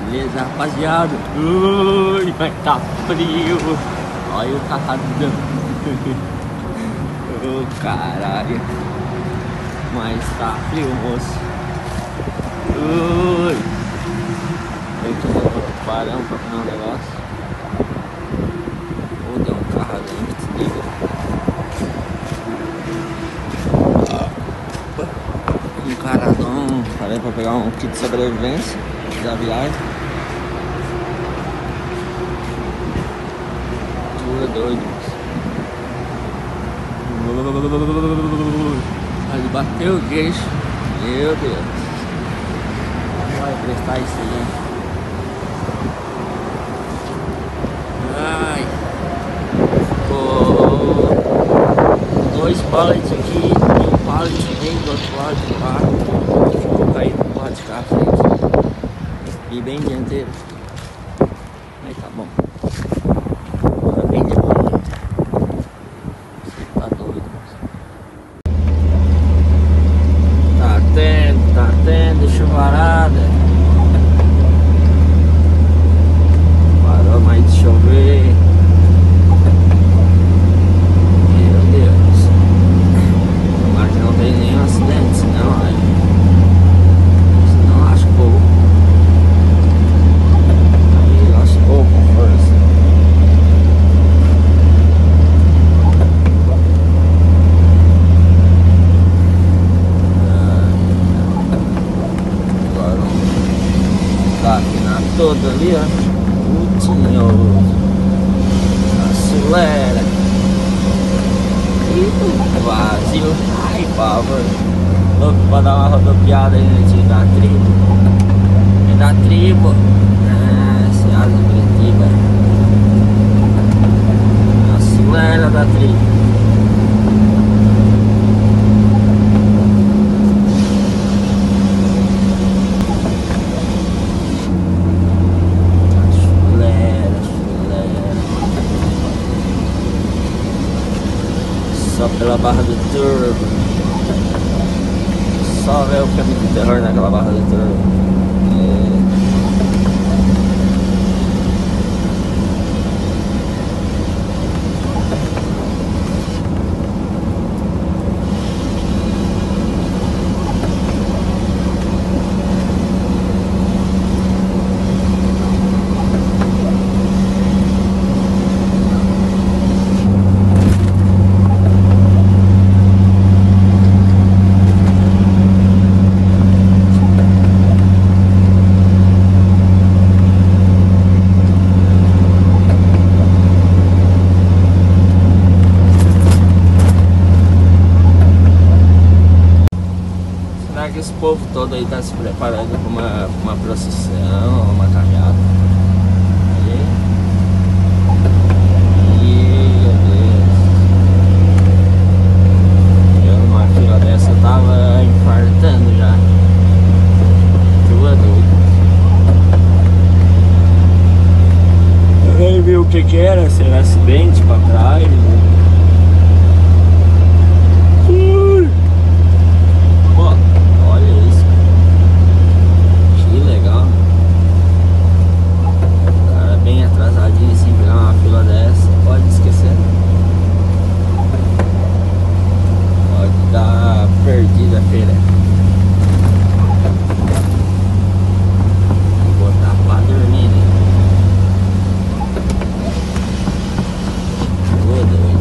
Beleza, rapaziada? Ui, mas tá frio. Olha o carradão. Ô, caralho. Mas tá frio, moço. Ui. Eu tô parando pra comer um negócio. Ou deu um carradão que desliga. Um caradão. Parei pra pegar um kit de sobrevivência da viagem. Tu é doido, moço. Mas bateu o queixo. Meu Deus. Vai prestar isso aí. Ai. Ficou 2 pallets aqui e um pallet bem do outro lado do carro. Ficou caído pro lado de cá à frente. E bem dianteiro. Aí tá bom. Agora bem de boa. Você tá doido. Tá tendo chuvarada. Parou mais de chover. Meu Deus. Tomara que não tem nenhum acidente, senão lascou. Aí lascou com força. Agora tá afinado todo ali, ó. Acelera. E vazio. Ai, pavor. Louco pra dar uma rodopiada aí no tio da tribo. É da tribo. Se asa Curitiba. Acelera da tribo. Só pela barra do turbo. Só ver o filme de terror naquela barra do turbo. Esse povo todo aí tá se preparando para uma procissão, uma caminhada. Meu Deus. Eu numa fila dessa eu tava infartando já. Tu é doido. Eu nem vi o que era, se era acidente pra trás. Perdida a feira. Vou botar pra dormir, né? Ô, doido.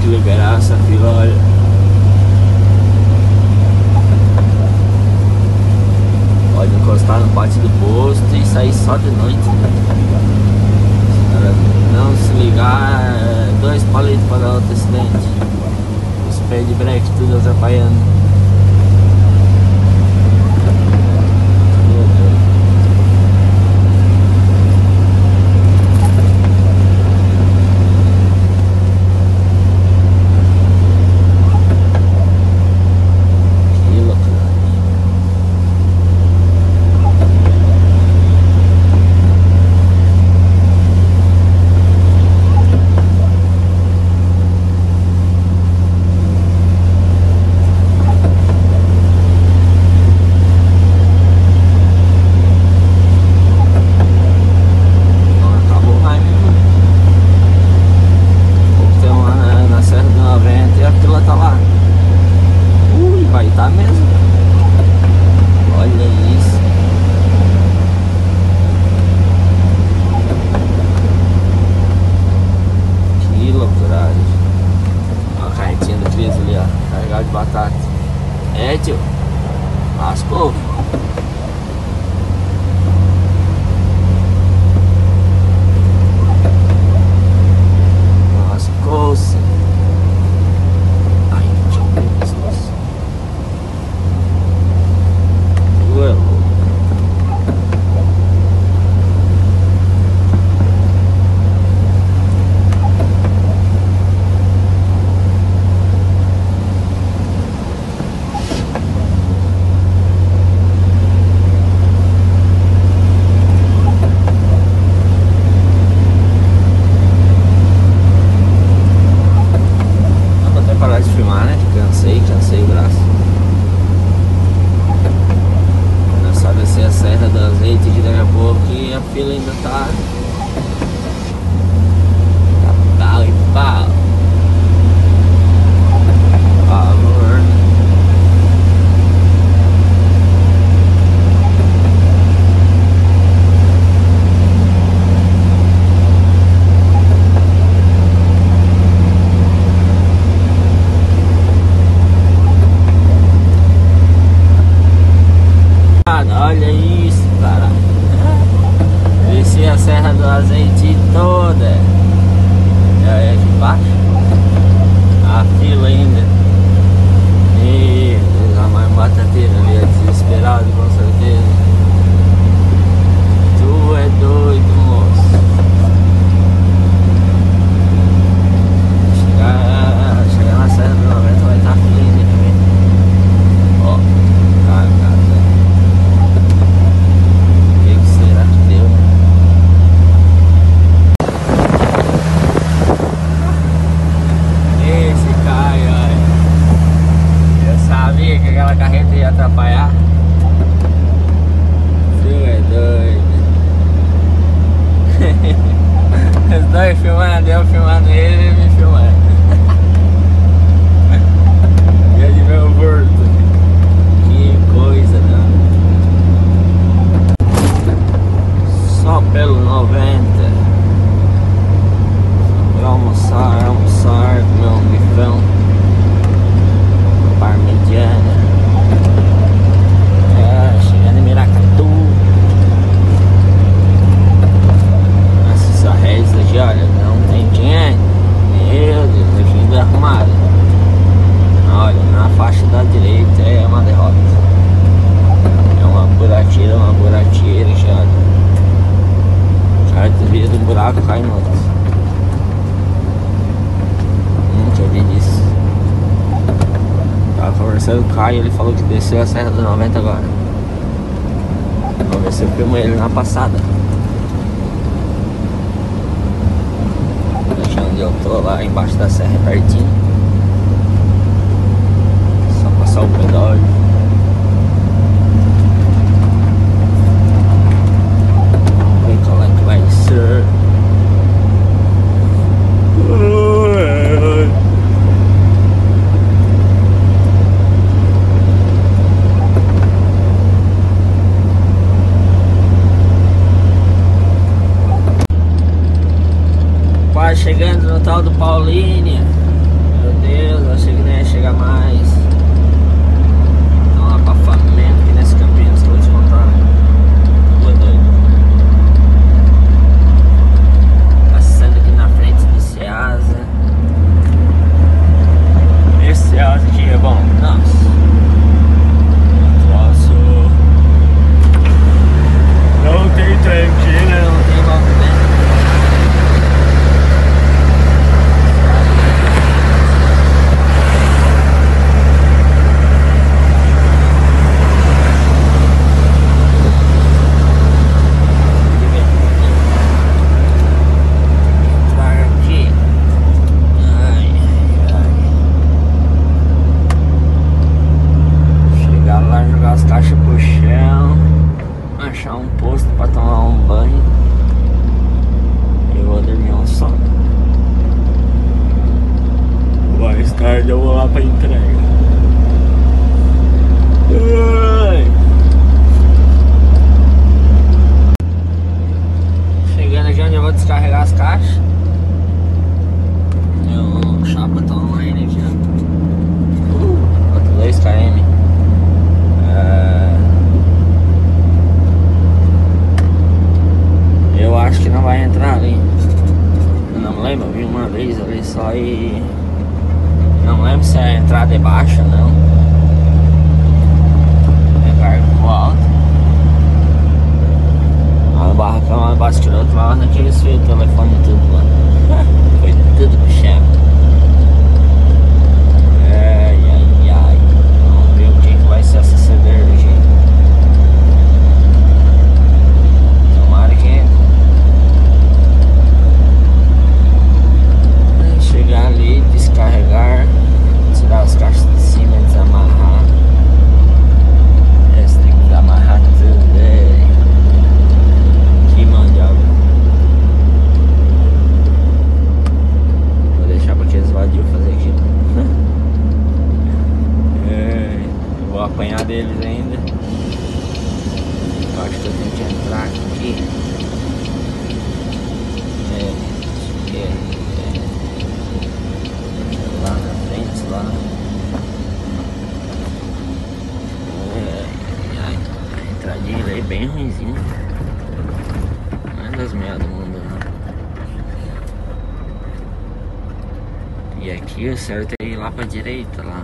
que liberar essa fila, olha. Pode encostar no pátio do posto e sair só de noite, né? Não se ligar, 2 palitos para dar outro acidente. Os pés de breque tudo atrapalhando. De batata. É, tio. Lascou. Lascou-se. Ai, tio. Nossa. Ué. Cansei o braço. Não sabe descer a Serra do Azeite que daqui a pouco e a fila ainda tá pau e pau. Por favor. Olha isso, cara. Desci a Serra do Azeite toda. E aí aqui embaixo a fila ainda. Meu Deus, a mãe batateira ali é desesperado com certeza. Tu é doido, moço. Chegar na Serra do 90 vai estar fila ainda também. Ó, cara. Sabia que aquela carreta ia atrapalhar. Você é doido. Os dois filmando, eu filmando ele e ele me filmando. E de meu bordo. Que coisa, né? Só pelo 90. Vou almoçar, comer um bifão parmegiana. Chegando em Miracatu. Nossa, essa reza aqui, olha, não tem dinheiro. Meu Deus, aqui ainda arrumado. Olha, na faixa da direita é uma derrota. É uma buraqueira, já. Já desvia do buraco, cai no outro. Nunca vi disso. Tava conversando com o Caio, ele falou que desceu a Serra do 90 agora. Vamos ver se eu filmo ele na passada. Deixa onde eu tô, lá embaixo da serra, pertinho. Só passar o pedal. Vamos ver qual é que vai ser. Chegando no tal do Paulínia. Não lembro se a entrada é baixa ou não. É cargo alto. Lá no barracão, lá no Basquiroto, lá naqueles feios telefone e tudo lá. Foi tudo pro chão. Ai, ai, ai. Vamos ver o que vai ser essa cerveja. Tomara que entre. Chegar ali, descarregar, tirar as caixas de cima, desamarrar. Esse tem que desamarrar tudo. Que mão de obra. Vou deixar para aqueles vadios fazer aquilo. Eu vou apanhar deles ainda. Eu acho que eu tenho que entrar aqui. Lá na frente, lá. A entradinha aí bem ruimzinha. Não é das melhores do mundo, não. E aqui o certo é ir lá pra direita, lá.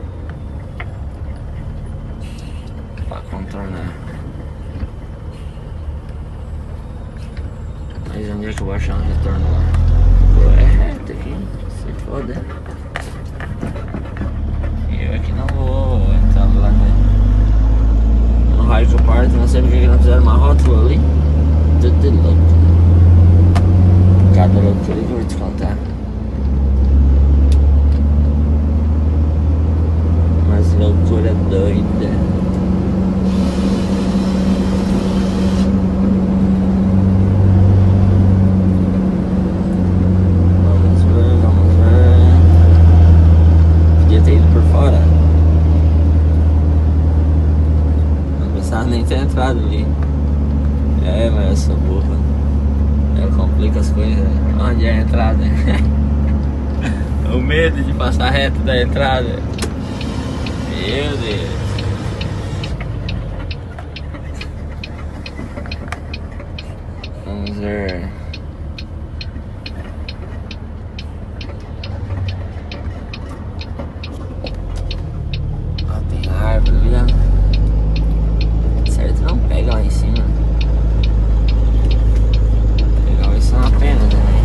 Pra contornar. Mas onde é que eu vou achar um retorno lá? É reto aqui, se foda. Eu aqui não vou entrar lá no raio que eu parto, não sei porque que não fizeram uma rótula ali. Tudo louco. Cada loucura que eu vou te contar. Mas loucura doida. Nem ter entrado ali. É, mas eu sou burro. Eu complico as coisas. Onde é a entrada? O medo de passar reto da entrada. Meu Deus. Vamos ver. Ah, tem árvore ali, ó. Não pega lá em cima. Pegar vai ser uma pena também.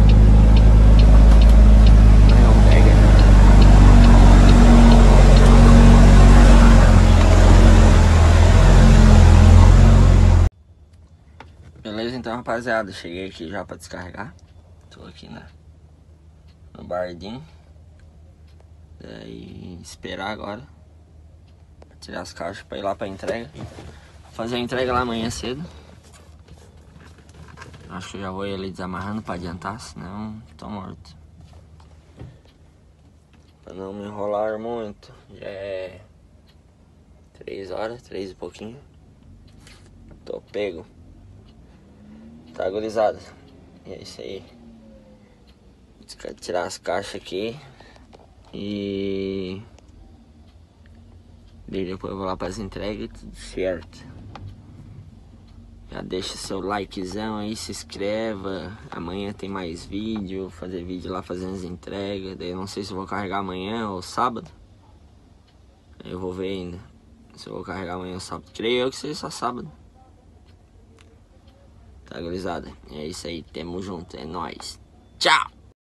Não pega. Beleza, então, rapaziada, cheguei aqui já pra descarregar. Tô aqui no bardinho. Daí esperar agora tirar as caixas pra ir lá pra entrega. Fazer a entrega lá amanhã cedo. Acho que eu já vou ir ali desamarrando pra adiantar, senão tô morto. Pra não me enrolar muito. Já é 3 horas, 3 e pouquinho. Tô pego. Tá, gurizada. E é isso aí. Vou tirar as caixas aqui. E daí depois eu vou lá para as entregas e tudo certo. Já deixa seu likezão aí, se inscreva. Amanhã tem mais vídeo, vou fazer vídeo lá fazendo as entregas. Daí eu não sei se eu vou carregar amanhã ou sábado. Eu vou ver ainda se eu vou carregar amanhã ou sábado. Creio eu que seja só sábado. Tá, gurizada? É isso aí, tamo junto, é nóis. Tchau!